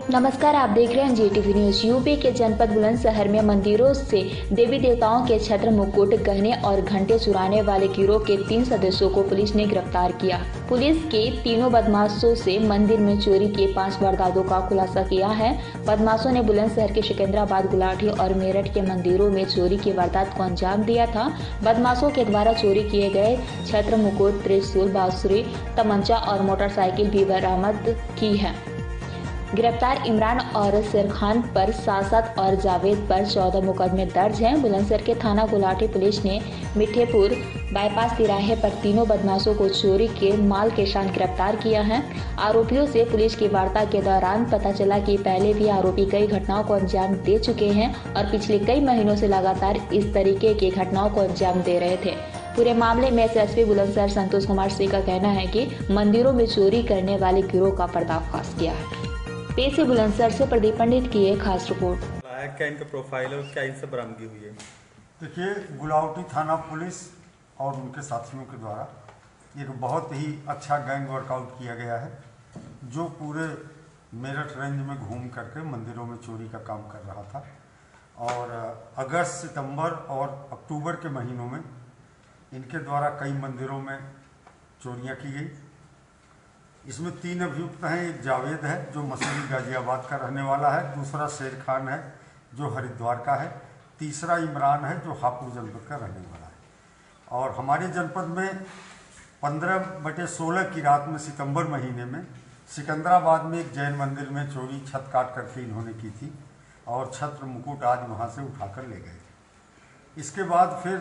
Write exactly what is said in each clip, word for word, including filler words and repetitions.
नमस्कार, आप देख रहे हैं जीटीवी न्यूज। यूपी के जनपद बुलंदशहर में मंदिरों से देवी देवताओं के छत्र, मुकुट, गहने और घंटे चुराने वाले गिरोह के तीन सदस्यों को पुलिस ने गिरफ्तार किया। पुलिस के तीनों बदमाशों से मंदिर में चोरी के पांच वारदातों का खुलासा किया है। बदमाशों ने बुलंदशहर के सिकंदराबाद, गुलाटी और मेरठ के मंदिरों में चोरी की वारदात को अंजाम दिया था। बदमाशों के द्वारा चोरी किए गए छत्र, मुकुट, त्रिशूल, बांसुरी, तमंचा और मोटरसाइकिल भी बरामद की है। गिरफ्तार इमरान और शेरखान पर सात सात और जावेद पर चौदह मुकदमे दर्ज हैं। बुलंदशहर के थाना गुलाटी पुलिस ने मिठेपुर बाईपास तिराहे पर तीनों बदमाशों को चोरी के माल के साथ गिरफ्तार किया है। आरोपियों से पुलिस की वार्ता के दौरान पता चला कि पहले भी आरोपी कई घटनाओं को अंजाम दे चुके हैं और पिछले कई महीनों से लगातार इस तरीके की घटनाओं को अंजाम दे रहे थे। पूरे मामले में एसएसपी बुलंदशहर संतोष कुमार सिंह का कहना है कि मंदिरों में चोरी करने वाले गिरोह का पर्दाफाश किया है। पेश है बुलंदशहर से प्रदीप पंडित की एक खास रिपोर्ट। क्या इनका प्रोफाइल है और क्या इनसे बरामदगी हुई है? देखिए, गुलावटी थाना पुलिस और उनके साथियों के द्वारा एक बहुत ही अच्छा गैंग वर्कआउट किया गया है, जो पूरे मेरठ रेंज में घूम करके मंदिरों में चोरी का काम कर रहा था। और अगस्त, सितंबर और अक्टूबर के महीनों में इनके द्वारा कई मंदिरों में चोरियां की गई। इसमें तीन अभियुक्त हैं। एक जावेद है जो मसूरी गाजियाबाद का रहने वाला है, दूसरा शेर खान है जो हरिद्वार का है, तीसरा इमरान है जो हापुड़ जनपद का रहने वाला है। और हमारे जनपद में पंद्रह बटे सोलह की रात में सितंबर महीने में सिकंदराबाद में एक जैन मंदिर में चोरी छत काट करके इन्होंने की थी और छत्र, मुकुट आज वहाँ से उठाकर ले गए थे। इसके बाद फिर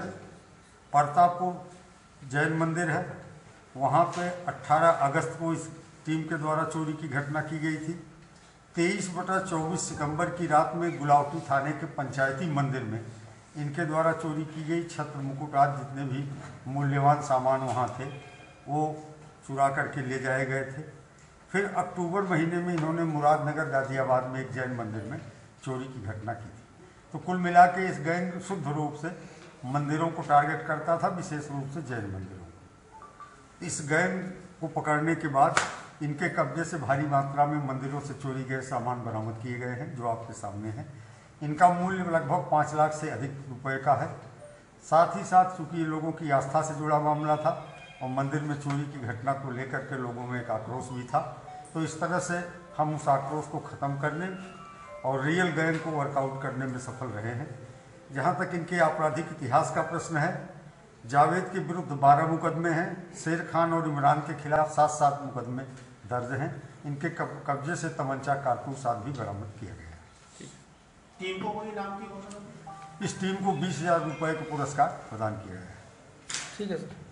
परतापुर जैन मंदिर है, वहाँ पे अठारह अगस्त को इस टीम के द्वारा चोरी की घटना की गई थी। तेईस बटा चौबीस सितंबर की रात में गुलावटी थाने के पंचायती मंदिर में इनके द्वारा चोरी की गई छत्र, मुकुट आदि जितने भी मूल्यवान सामान वहाँ थे वो चुरा करके ले जाए गए थे। फिर अक्टूबर महीने में इन्होंने मुरादनगर गाजियाबाद में एक जैन मंदिर में चोरी की घटना की थी। तो कुल मिला के इस गैंग शुद्ध रूप से मंदिरों को टारगेट करता था, विशेष रूप से जैन मंदिरों। इस गैंग को पकड़ने के बाद इनके कब्जे से भारी मात्रा में मंदिरों से चोरी गए सामान बरामद किए गए हैं, जो आपके सामने हैं। इनका मूल्य लगभग पाँच लाख से अधिक रुपए का है। साथ ही साथ चूंकि ये लोगों की आस्था से जुड़ा मामला था और मंदिर में चोरी की घटना को लेकर के लोगों में एक आक्रोश भी था, तो इस तरह से हम उस आक्रोश को ख़त्म करने और रियल गैंग को वर्कआउट करने में सफल रहे हैं। जहाँ तक इनके आपराधिक इतिहास का प्रश्न है, जावेद के विरुद्ध बारह मुकदमे हैं, शेर खान और इमरान के खिलाफ सात सात मुकदमे दर्ज हैं। इनके कब्जे से तमंचा, कारतूस आदि भी बरामद किया गया है। टीम को कोई इनाम की घोषणा? इस टीम को बीस हजार रुपये का पुरस्कार प्रदान किया गया है। ठीक है सर।